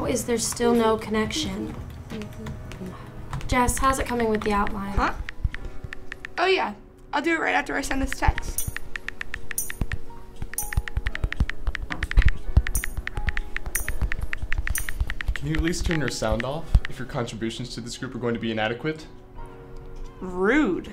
is there still no connection? Jess, how's it coming with the outline? Huh? Oh yeah, I'll do it right after I send this text. Can you at least turn your sound off if your contributions to this group are going to be inadequate? Rude.